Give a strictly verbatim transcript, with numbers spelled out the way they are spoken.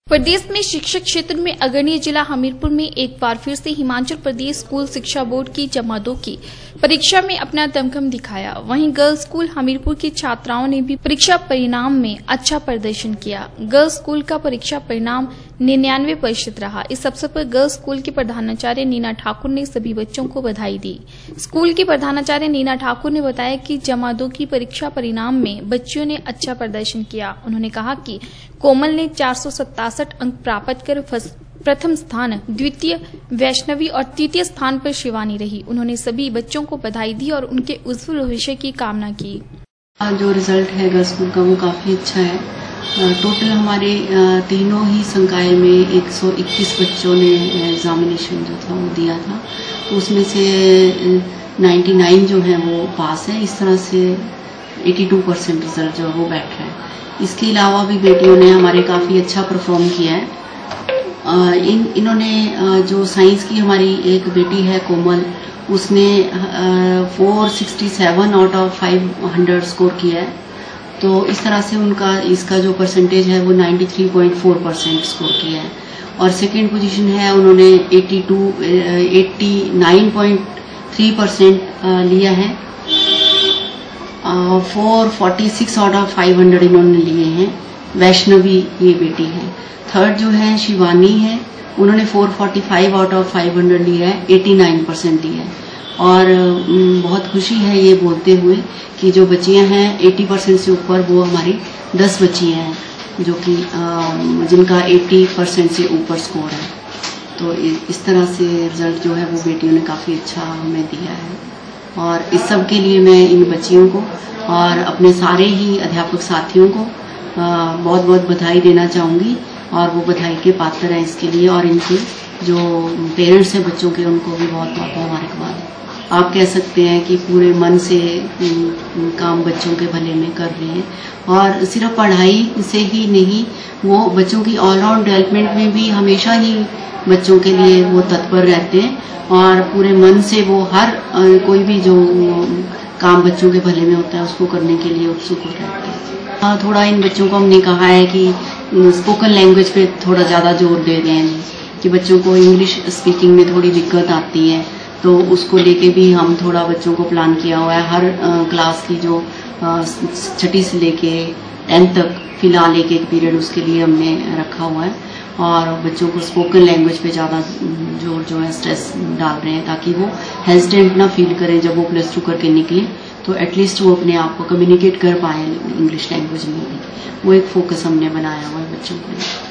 प्रदेश में शिक्षक क्षेत्र में अग्रणी जिला हमीरपुर में एक बार फिर से हिमाचल प्रदेश स्कूल शिक्षा बोर्ड की जमा दो की परीक्षा में अपना दमखम दिखाया। वहीं गर्ल्स स्कूल हमीरपुर की छात्राओं ने भी परीक्षा परिणाम में अच्छा प्रदर्शन किया। गर्ल्स स्कूल का परीक्षा परिणाम निन्यानवे प्रतिशत रहा। इस अवसर पर गर्ल्स स्कूल की प्रधानाचार्य नीना ठाकुर ने सभी बच्चों को बधाई दी। स्कूल की प्रधानाचार्य नीना ठाकुर ने बताया कि जमा दो की परीक्षा परिणाम में बच्चियों ने अच्छा प्रदर्शन किया। उन्होंने कहा कि कोमल ने चार सौ सतासठ अंक प्राप्त कर प्रथम स्थान, द्वितीय वैष्णवी और तृतीय स्थान पर शिवानी रही। उन्होंने सभी बच्चों को बधाई दी और उनके उज्जवल भविष्य की कामना की। जो रिजल्ट है गर्ल्स स्कूल का वो काफी अच्छा है। टोटल हमारे तीनों ही संकाय में एक सौ इक्कीस बच्चों ने एग्जामिनेशन जो था वो दिया था, तो उसमें से निन्यानवे जो है वो पास है। इस तरह से बयासी परसेंट रिजल्ट जो है वो बैठ रहा है। इसके अलावा भी बेटियों ने हमारे काफी अच्छा परफॉर्म किया है। इन इन्होंने जो साइंस की हमारी एक बेटी है कोमल, उसने चार सौ सरसठ आउट ऑफ पाँच सौ स्कोर किया है। तो इस तरह से उनका इसका जो परसेंटेज है वो तिरानवे पॉइंट चार परसेंट स्कोर किया है। और सेकंड पोजीशन है उन्होंने बयासी नवासी पॉइंट तीन परसेंट लिया है। चार सौ छियालीस आउट ऑफ पाँच सौ इन्होंने लिए हैं। वैष्णवी ये बेटी है। थर्ड जो है शिवानी है, उन्होंने चार सौ पैंतालीस आउट ऑफ पाँच सौ लिया है, नवासी परसेंट लिया है। और बहुत खुशी है ये बोलते हुए कि जो बच्चियां हैं अस्सी परसेंट से ऊपर, वो हमारी दस बच्चियां हैं जो कि जिनका अस्सी परसेंट से ऊपर स्कोर है। तो इस तरह से रिजल्ट जो है वो बेटियों ने काफ़ी अच्छा हमें दिया है। और इस सब के लिए मैं इन बच्चियों को और अपने सारे ही अध्यापक साथियों को बहुत बहुत बधाई देना चाहूँगी। और वो बधाई के पात्र हैं इसके लिए। और इनके जो पेरेंट्स हैं बच्चों के, उनको भी बहुत बहुत मुबारकबाद है। आप कह सकते हैं कि पूरे मन से काम बच्चों के भले में कर रहे हैं। और सिर्फ पढ़ाई से ही नहीं, वो बच्चों की ऑलराउंड डेवलपमेंट में भी हमेशा ही बच्चों के लिए वो तत्पर रहते हैं। और पूरे मन से वो हर कोई भी जो काम बच्चों के भले में होता है उसको करने के लिए उत्सुक हो रहते हैं। थोड़ा इन बच्चों को हमने कहा है कि स्पोकन लैंग्वेज पे थोड़ा ज़्यादा जोर दे रहे हैं कि बच्चों को इंग्लिश स्पीकिंग में थोड़ी दिक्कत आती है, तो उसको लेके भी हम थोड़ा बच्चों को प्लान किया हुआ है। हर क्लास की जो छठी से लेके टेंथ तक फिलहाल एक एक पीरियड उसके लिए हमने रखा हुआ है। और बच्चों को स्पोकन लैंग्वेज पे ज़्यादा जोर जो है स्ट्रेस डाल रहे हैं, ताकि वो हेजिटेंट ना फील करें जब वो प्लस टू करके निकले, तो एटलीस्ट वो अपने आप को कम्युनिकेट कर पाए इंग्लिश लैंग्वेज में भी। वो एक फोकस हमने बनाया हुआ है बच्चों के लिए।